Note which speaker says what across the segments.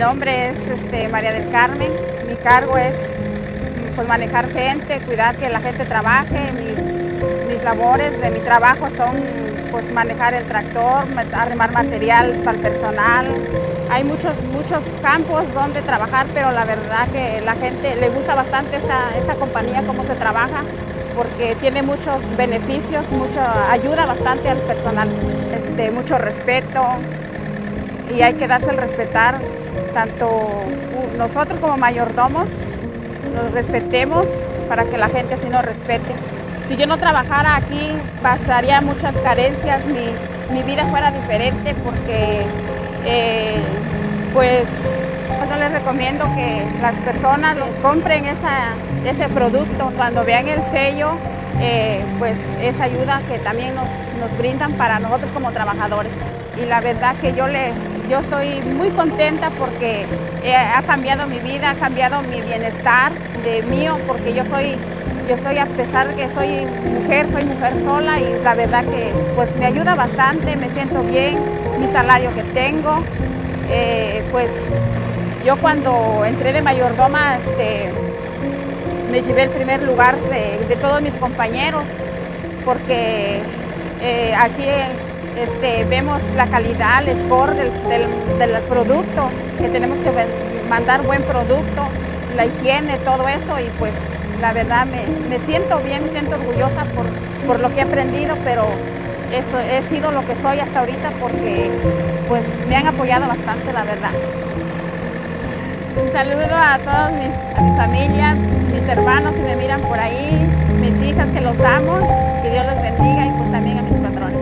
Speaker 1: nombre es María del Carmen. Mi cargo es pues manejar gente, cuidar que la gente trabaje. Mis labores de mi trabajo son pues manejar el tractor, arrimar material para el personal. Hay muchos campos donde trabajar, pero la verdad que la gente le gusta bastante esta compañía, cómo se trabaja, porque tiene muchos beneficios, ayuda bastante al personal. Mucho respeto, y hay que darse el respetar, tanto nosotros como mayordomos nos respetemos para que la gente así nos respete. Si yo no trabajara aquí, pasaría muchas carencias, mi vida fuera diferente, porque pues yo les recomiendo que las personas compren ese producto. Cuando vean el sello, pues es ayuda que también nos brindan para nosotros como trabajadores. Y la verdad que yo estoy muy contenta porque ha cambiado mi vida, ha cambiado mi bienestar mío, porque yo soy, a pesar de que soy mujer sola, y la verdad que pues me ayuda bastante, me siento bien, mi salario que tengo. Pues yo cuando entré de mayordoma me llevé el primer lugar de todos mis compañeros, porque aquí vemos la calidad, el score del producto, que tenemos que mandar buen producto, la higiene, todo eso, y pues la verdad me siento bien, me siento orgullosa por lo que he aprendido, pero eso he sido lo que soy hasta ahorita porque pues me han apoyado bastante, la verdad. Un saludo a toda mi familia, mis hermanos si me miran por ahí, mis hijas que los amo, que Dios los bendiga, y pues también a mis patrones.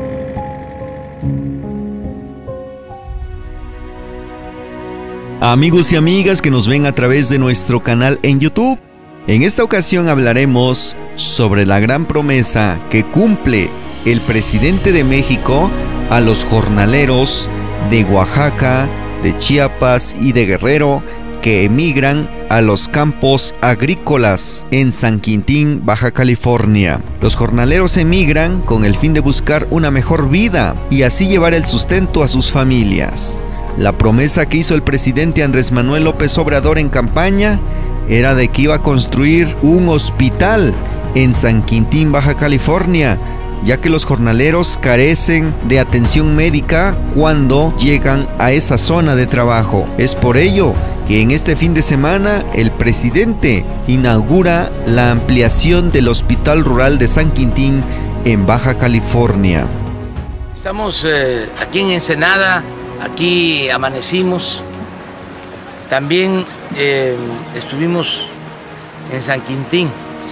Speaker 2: Amigos y amigas que nos ven a través de nuestro canal en YouTube, en esta ocasión hablaremos sobre la gran promesa que cumple el presidente de México a los jornaleros de Oaxaca, de Chiapas y de Guerrero que emigran a los campos agrícolas en San Quintín, Baja California. Los jornaleros emigran con el fin de buscar una mejor vida y así llevar el sustento a sus familias. La promesa que hizo el presidente Andrés Manuel López Obrador en campaña era de que iba a construir un hospital en San Quintín, Baja California, ya que los jornaleros carecen de atención médica cuando llegan a esa zona de trabajo. Es por ello que en este fin de semana el presidente inaugura la ampliación del Hospital Rural de San Quintín en Baja California.
Speaker 3: Estamos aquí en Ensenada, aquí amanecimos. También estuvimos en San Quintín,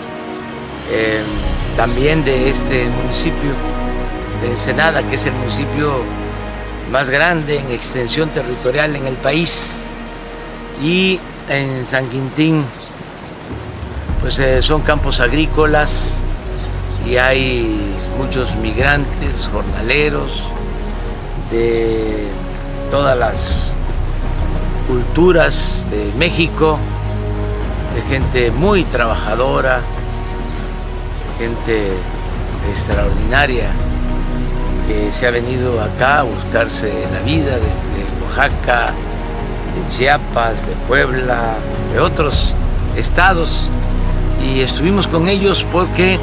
Speaker 3: también de este municipio de Ensenada, que es el municipio más grande en extensión territorial en el país. Y en San Quintín pues son campos agrícolas y hay muchos migrantes, jornaleros de todas las culturas de México, de gente muy trabajadora, gente extraordinaria que se ha venido acá a buscarse la vida desde Oaxaca, de Chiapas, de Puebla, de otros estados, y estuvimos con ellos porque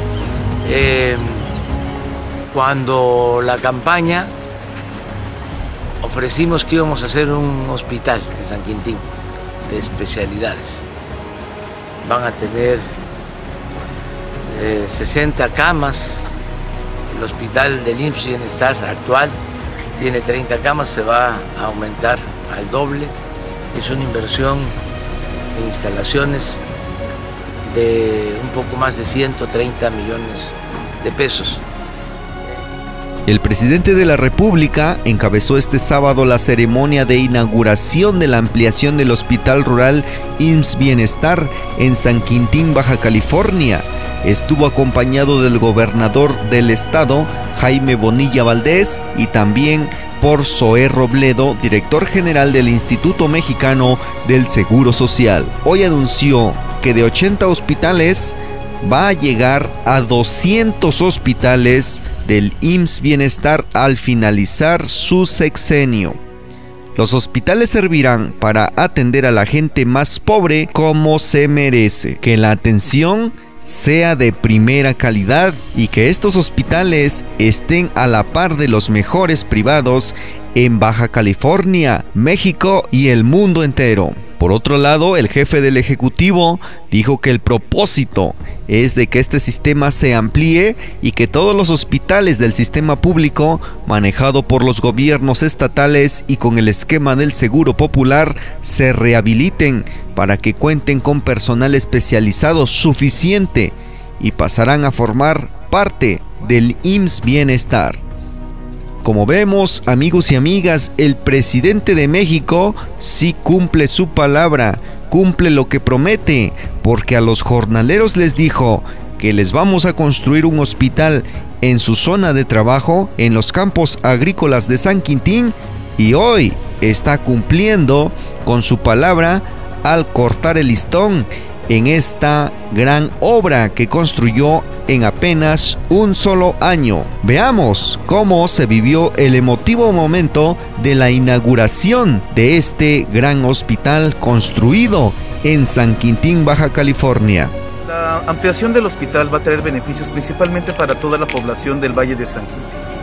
Speaker 3: cuando la campaña ofrecimos que íbamos a hacer un hospital en San Quintín de especialidades. Van a tener 60 camas. El hospital del IMSS Bienestar actual tiene 30 camas, se va a aumentar al doble. Es una inversión en instalaciones de un poco más de 130 millones de pesos.
Speaker 2: El presidente de la República encabezó este sábado la ceremonia de inauguración de la ampliación del Hospital Rural IMSS Bienestar en San Quintín, Baja California. Estuvo acompañado del gobernador del estado, Jaime Bonilla Valdés, y también por Zoé Robledo, director general del Instituto Mexicano del Seguro Social. Hoy anunció que de 80 hospitales va a llegar a 200 hospitales del IMSS Bienestar al finalizar su sexenio. Los hospitales servirán para atender a la gente más pobre como se merece. Que la atención sea de primera calidad y que estos hospitales estén a la par de los mejores privados en Baja California, México y el mundo entero. Por otro lado, el jefe del Ejecutivo dijo que el propósito es de que este sistema se amplíe y que todos los hospitales del sistema público, manejado por los gobiernos estatales y con el esquema del Seguro Popular, se rehabiliten para que cuenten con personal especializado suficiente y pasarán a formar parte del IMSS Bienestar. Como vemos, amigos y amigas, el presidente de México sí cumple su palabra, cumple lo que promete, porque a los jornaleros les dijo que les vamos a construir un hospital en su zona de trabajo, en los campos agrícolas de San Quintín, y hoy está cumpliendo con su palabra al cortar el listón en esta gran obra que construyó en apenas un solo año. Veamos cómo se vivió el emotivo momento de la inauguración de este gran hospital construido en San Quintín, Baja California.
Speaker 4: La ampliación del hospital va a traer beneficios principalmente para toda la población del Valle de San Quintín.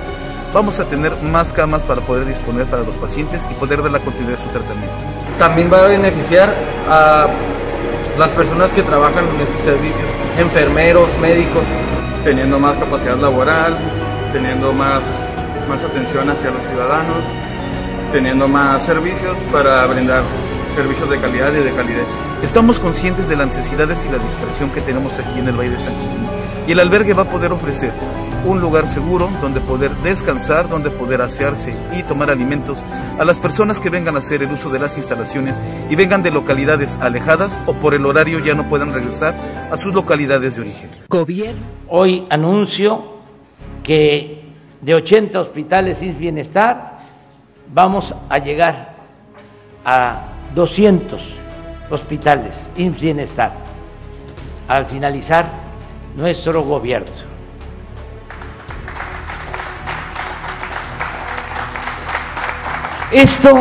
Speaker 4: Vamos a tener más camas para poder disponer para los pacientes y poder dar la continuidad de su tratamiento.
Speaker 5: También va a beneficiar a las personas que trabajan en estos servicios, enfermeros, médicos.
Speaker 6: Teniendo más capacidad laboral, teniendo más atención hacia los ciudadanos, teniendo más servicios para brindar servicios de calidad y de calidez.
Speaker 4: Estamos conscientes de las necesidades y la dispersión que tenemos aquí en el Valle de San Quintín, y el albergue va a poder ofrecer un lugar seguro donde poder descansar, donde poder asearse y tomar alimentos a las personas que vengan a hacer el uso de las instalaciones y vengan de localidades alejadas o por el horario ya no puedan regresar a sus localidades de origen.
Speaker 3: Hoy anuncio que de 80 hospitales IMSS Bienestar vamos a llegar a 200 hospitales IMSS Bienestar al finalizar nuestro gobierno. Esto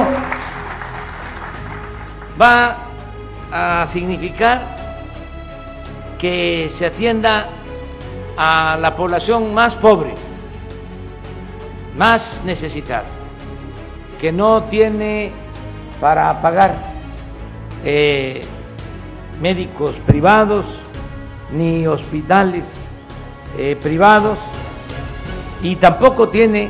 Speaker 3: va a significar que se atienda a la población más pobre, más necesitada, que no tiene para pagar médicos privados ni hospitales privados, y tampoco tiene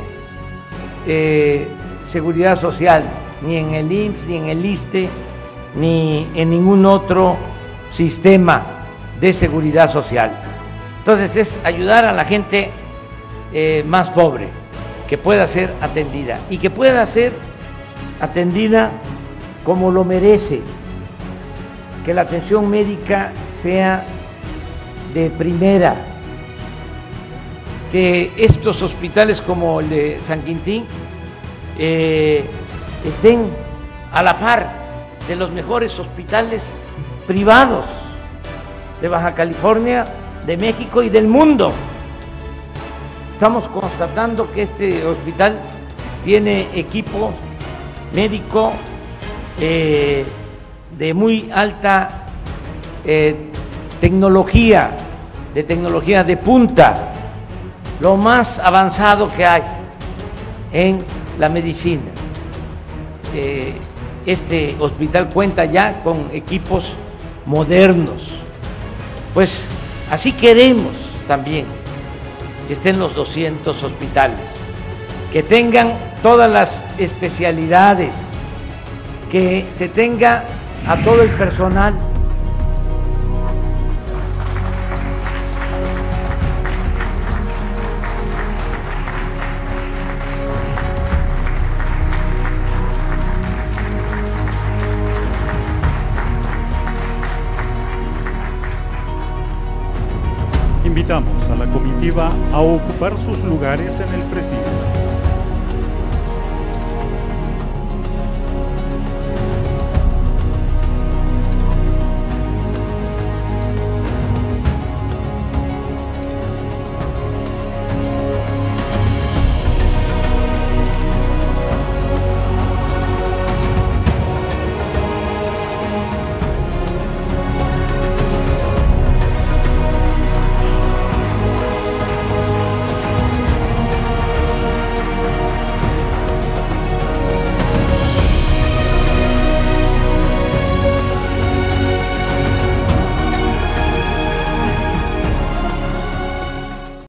Speaker 3: seguridad social, ni en el IMSS, ni en el ISSSTE, ni en ningún otro sistema de seguridad social. Entonces es ayudar a la gente más pobre, que pueda ser atendida y que pueda ser atendida como lo merece, que la atención médica sea de primera, que estos hospitales como el de San Quintín estén a la par de los mejores hospitales privados de Baja California, de México y del mundo. Estamos constatando que este hospital tiene equipo médico de muy alta tecnología, de punta, lo más avanzado que hay en la medicina. Este hospital cuenta ya con equipos modernos. Pues así queremos también que estén los 200 hospitales, que tengan todas las especialidades, que se tenga a todo el personal.
Speaker 7: Invitamos a la comitiva a ocupar sus lugares en el presidio.